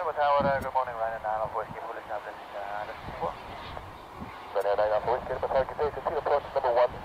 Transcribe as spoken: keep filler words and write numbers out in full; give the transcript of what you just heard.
Edinburgh Tower, uh, good morning, Ryan and Nine of Whiskey, Police Captain, uh, this is four. Nine of Whiskey, Edinburgh Tower, good day, conceal approach number one.